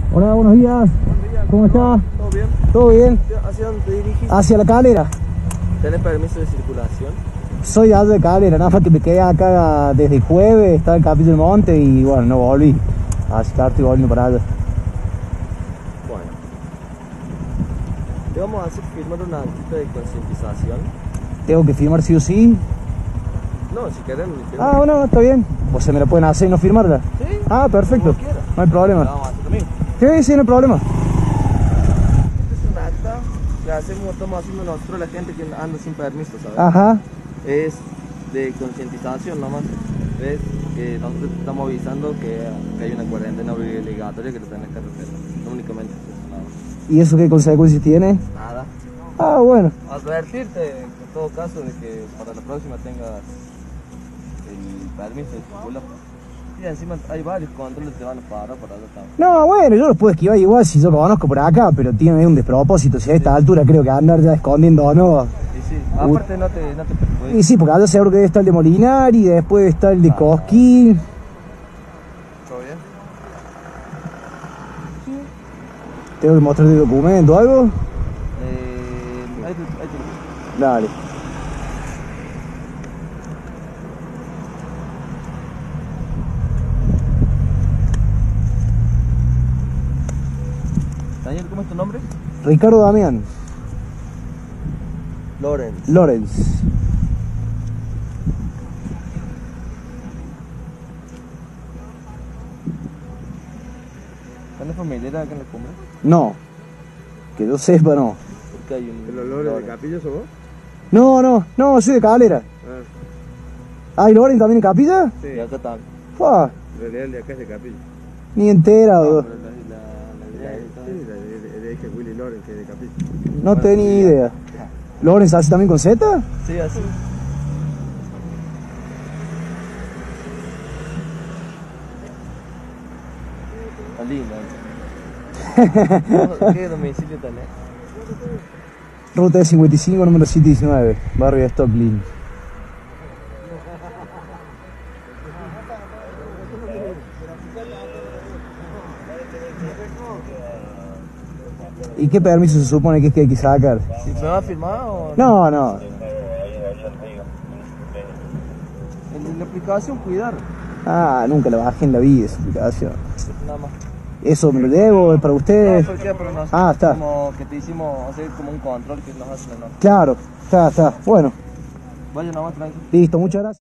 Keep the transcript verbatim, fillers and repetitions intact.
Hola, buenos días. Buenos días. ¿Cómo está? ¿Todo bien? ¿Todo bien? ¿Hacia dónde te dirigís? Hacia la Calera. ¿Tenés permiso de circulación? Soy allá de Calera, nada más que me quedé acá desde el jueves, estaba en Capilla del Monte y bueno, no volví. Así que ahora estoy volviendo para allá. Bueno. Te vamos a hacer firmar una antita de concientización. ¿Tengo que firmar sí o sí? No, si querés, ni firmar. Ah, bueno, está bien. O se me la pueden hacer y no firmarla. Sí. Ah, perfecto. Como quieras. No hay problema. La vamos a hacer conmigo. Sí, sí, no hay problema. Este es un acta que hacemos, estamos haciendo nosotros a la gente que anda sin permiso, ¿sabes? Ajá. Es de concientización nomás. ¿Ves? Que nosotros te estamos avisando que, que hay una cuarentena obligatoria que lo tenés que respetar. No únicamente es eso, nada más. ¿Y eso qué consecuencias tiene? Nada. Ah, bueno. Advertirte en todo caso de que para la próxima tengas el permiso de circular. Y encima hay varios controles que te van a parar para allá también. No, bueno, yo los puedo esquivar igual si yo conozco por acá, pero tiene un despropósito. Si a esta altura creo que andar ya escondiendo o no. Y sí, aparte no te, no te perjudica. Y sí, porque allá seguro que debe estar el de Molinari, después está el de Ah. Cosquín. ¿Todo bien? ¿Tengo que mostrarte documento o algo? Eh, ahí te, ahí te... Dale. Daniel, ¿cómo es tu nombre? Ricardo Damián. Lorenz. Lorenz. ¿Tenés familiar acá en la cumbre? No. Que yo sepa, no. Porque hay un... ¿El olor de Capilla sos vos? No, no, no, soy de Calera. Ah, ¿Hay Lorenz también en Capilla? sí. Y acá también. Fua, En realidad el de acá es de Capilla. ni enterado. Pero la, la, la idea es todo Sí, eso. la de, de, de, de Willy Loren, que es de Capilla. No tenía idea. ¿Lorenz hace también con Z? Sí, así. Está lindo. ¿eh? ¿Qué domicilio tenés? Ruta de cincuenta y cinco, número siete diecinueve, barrio de Stocklin. ¿Y qué permiso se supone que es que hay que sacar? ¿Si me va a firmar o...? No, no. En la aplicación cuidar. Ah, nunca la bajé en la vida esa aplicación. Nada más. ¿Eso me lo debo? ¿Es para No, ustedes? ¿por qué? Pero nos, Ah, está. Como que te hicimos hacer como un control que nos hacen, ¿no? Claro, está, está. Bueno, Vaya nomás tranquilo. listo, muchas gracias.